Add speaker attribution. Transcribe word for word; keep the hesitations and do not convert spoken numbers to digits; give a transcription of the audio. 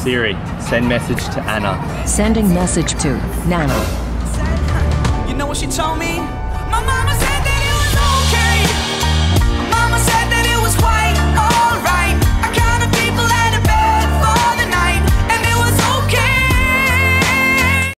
Speaker 1: Siri, send message to Anna.
Speaker 2: Sending message to Nana.
Speaker 3: You know what she told me? My mama